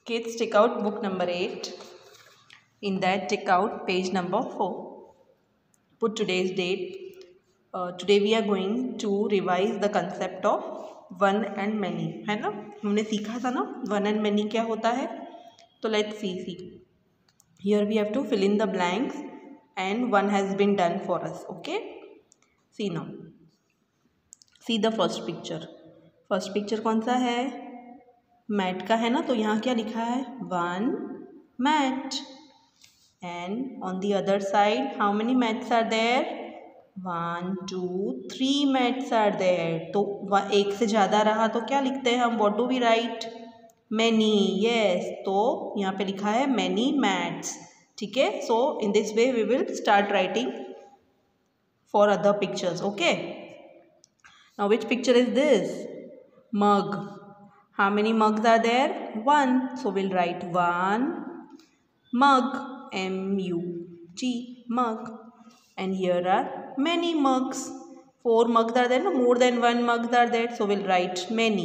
Kids, take out book number 8. In that, take out page number 4. Put today's date. Today we are going to revise the concept of one and many. है ना, हमने सीखा था ना one and many क्या होता है. तो let's see. Here we have to fill in the blanks and one has been done for us. Okay. See now. See the first picture. First picture कौन सा है? मैट का है ना, तो यहाँ क्या लिखा है? One mat. And on the other side how many mats are there? 1 2 3 mats are there. तो एक से ज़्यादा रहा तो क्या लिखते हैं हम? What do we write? Many. Yes, तो यहाँ पे लिखा है मैनी मैट्स. ठीक है. So in this way we will start writing for other pictures. Okay. Now which picture is this? Mug. How many mugs are there? 1. So we'll write 1 mug. M-U-G, mug. And here are many mugs. 4 mugs are there, no? More than 1 mugs are there. So we'll write many.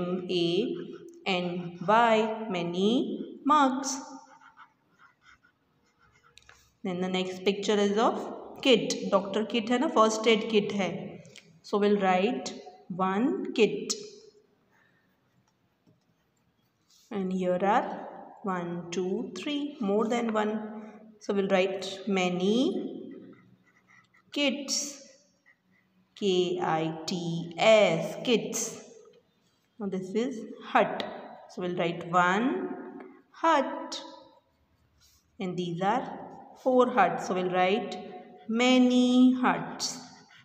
M-A-N-Y, many mugs. Then the next picture is of kit. Dr. Kit है ना, first aid kit है. So we'll write 1 kit. And here are 1 2 3 more than 1. So we'll write many kits. K-I-T-S, kits. Now this is hut. So we'll write 1 hut. And these are 4 huts. So we'll write many huts.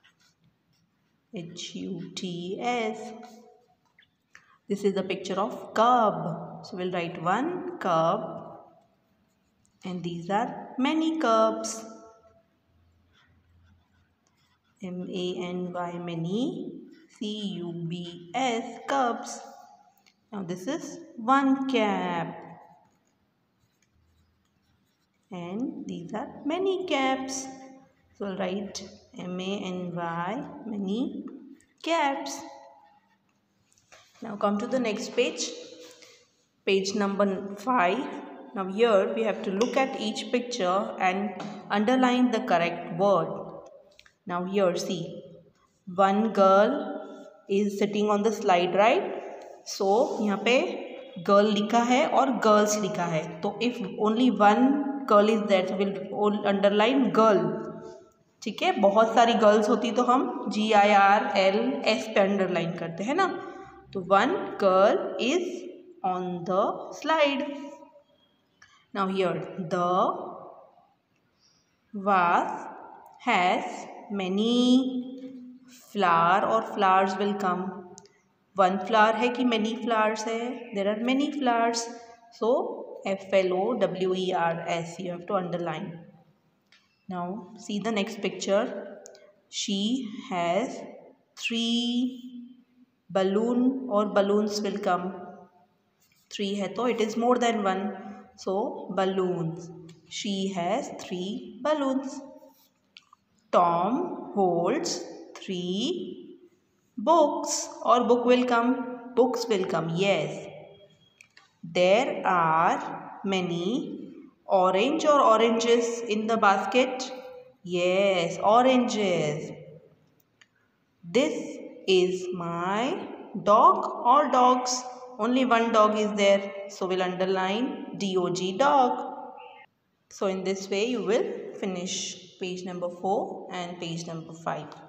H-U-T-S. This is the picture of cub. So we'll write 1 cub. And these are many cubs. M-A-N-Y, many. C-U-B-S, cubs. Now this is 1 cap. And these are many caps. So we'll write M-A-N-Y, many caps. Now come to the next page, page number 5. Now here we have to look at each picture and underline the correct word. Now here see, one girl is sitting on the slide, right? So यहाँ पे girl लिखा है और girls लिखा है. तो if only one girl is there, so we'll underline girl. ठीक है. बहुत सारी girls होती तो हम GIRLS पे underline करते हैं ना. So one girl is on the slide. Now here the vase has many flower or flowers will come. One flower है कि many flowers है? There are many flowers. So FLOWERS you have to underline. Now see the next picture. She has 3 balloon or balloons will come. 3 है तो it is more than 1. So balloons. She has 3 balloons. Tom holds 3 books or book will come. Books will come. Yes. There are many orange or oranges in the basket. Yes, oranges. This is my dog or dogs. Only one dog is there. So we'll underline D-O-G, dog. So in this way you will finish page number 4 and page number 5.